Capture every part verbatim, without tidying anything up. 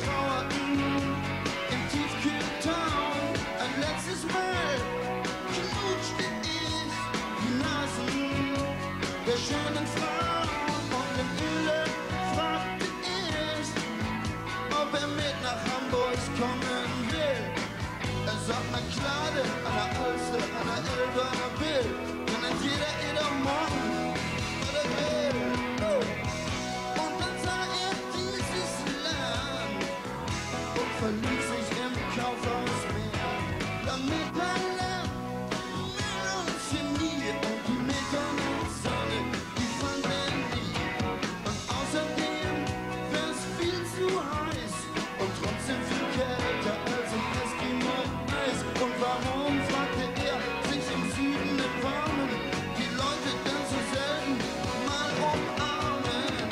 trauerten im Tiefkühltown. Ein letztes Mal knutschte ich die Nasen der schönen Frau und im Öle fragte ich, ob er mit nach Hamburg kommen will. Er sagt, na klar, denn an der Alster, an der Elbe, an der Bill, kann nicht jeder, jeder morgen, was er will. Und dann sah er dieses Land und verlief sich im Kaufhaus mehr, damit man lernt, und Chemie und die Methanolsonne, die fand er nie. Und außerdem wär's viel zu heiß und trotzdem viel kälter als im Eskimo-Eis. Und warum, fragte er sich im Süden im Warmen, die Leute denn so selten mal umarmen.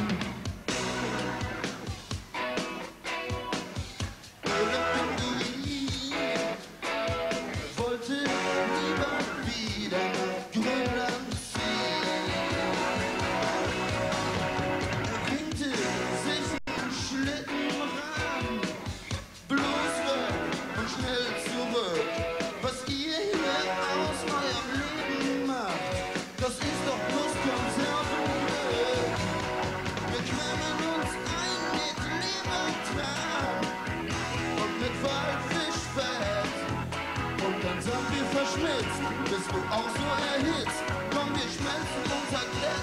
Irgendwie wollte lieber wieder nach Grönland ziehen. Er winkte sich einen Schlitten ran, bloß weg und schnell zurück. Was ihr hier aus eurem Leben macht, das ist doch bloß Konservenglück. Wir klemmen uns ein mit Lebertran und mit Waldfischfett. Und dann sind wir verschmitzt, bist du auch so erhitzt. Komm, wir schmelzen unser Gläschen